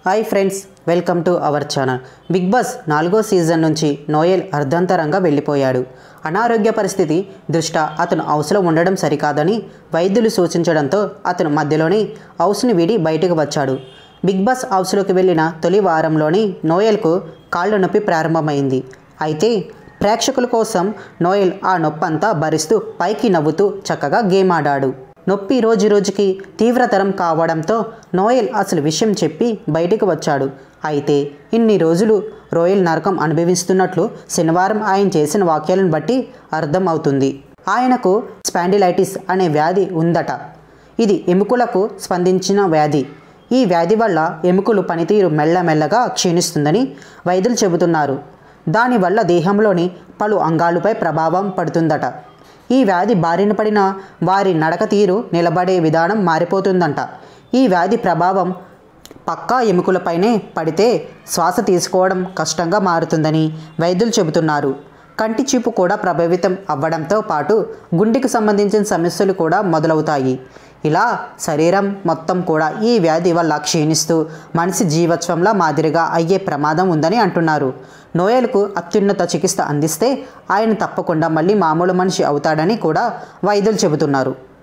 Hi friends, welcome to our channel. Bigg Boss 4వ season నుంచి Noel అర్ధాంతరంగా వెళ్ళిపోయాడు. అనారోగ్య పరిస్థితి దృష్ట్యా అతను హౌస్లో ఉండడం సరికాదని వైద్యులు సూచించడంతో అతను మధ్యలోనే హౌస్ని వీడి బయటకు వచ్చాడు. బిగ్ బాస్ హౌస్లోకి వెళ్ళిన తొలి వారంలోనే నోయల్కు కాళ్ళ నొప్పి ప్రారంభమైంది. అయితే ప్రేక్షకుల కోసం నోయల్ ఆ నొప్పంతా భరిస్తూ పైకి నవ్వుతూ చక్కగా గేమ్ ఆడాడు. నొప్పి రోజురోజుకి తీవ్రతరం కావడంతో నోయల్ అసలు విషయం చెప్పి బయటికి వచ్చాడు. అయితే ఇన్ని రోజులు రోయల్ నరకం అనుభవిస్తున్నట్లు శనివారం ఆయన చేసిన వాక్యాలను బట్టి అర్థం అవుతుంది. ఆయనకు స్పాండిలైటిస్ అనే వ్యాధి ఉందట. ఇది ఎముకలకు స్పందించిన వ్యాధి. ఈ వ్యాధి వల్ల ఎముకలు పనితీరు మెల్లమెల్లగా క్షీణిస్తుందని వైద్యులు చెబుతున్నారు. దానివల్ల దేహంలోని పలు అంగాలపై ప్రభావం పడుతుందట. ఈ వ్యాధి బారిన పడిన వారి నడక తీరు, నిలబడే విధానం మారిపోతుందంట. ఈ వ్యాధి ప్రభావం పక్కా ఎముకలపైనే పడితే శ్వాస తీసుకోవడం కష్టంగా మారుతుందని వైద్యులు చెబుతున్నారు. కంటి చూపు కూడా ప్రభావితం అవ్వడంతో పాటు గుండెకు సంబంధించిన సమస్యలు కూడా మొదలవుతాయి. ఇలా శరీరం మొత్తం కూడా ఈ వ్యాధి వల్ల క్షీణిస్తూ మనిషి జీవత్వంలా మాదిరిగా అయ్యే ప్రమాదం ఉందని అంటున్నారు. నోయల్కు అత్యున్నత చికిత్స అందిస్తే ఆయన తప్పకుండా మళ్ళీ మామూలు మనిషి అవుతాడని కూడా వైద్యులు చెబుతున్నారు.